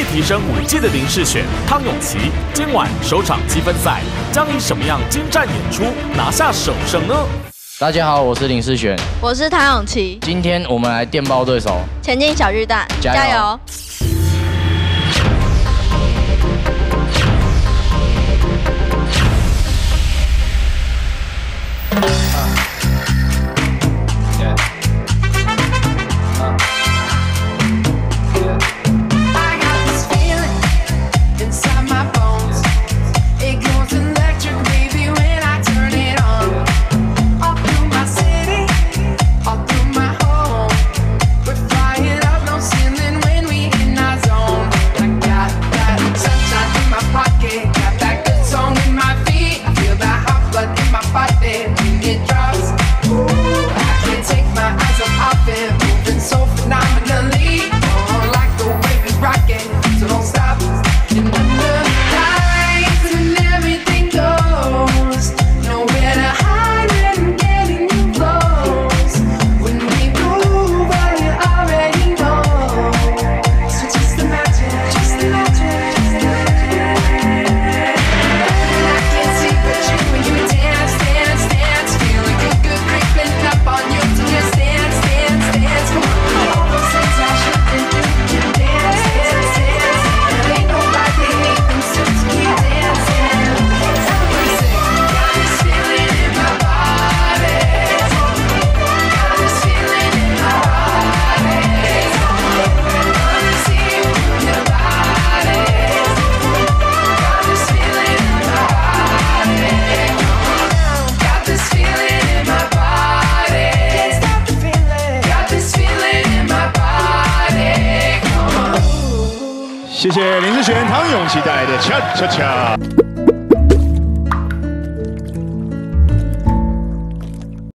提升武技的林世选、汤永琪，今晚首场积分赛将以什么样精湛演出拿下首胜呢？ 大家好，我是林世选， 我是汤永琪。 今天我们来电报对手， 前进小巨蛋， 加油！ 谢谢林志璇、汤永琪带来的恰恰恰。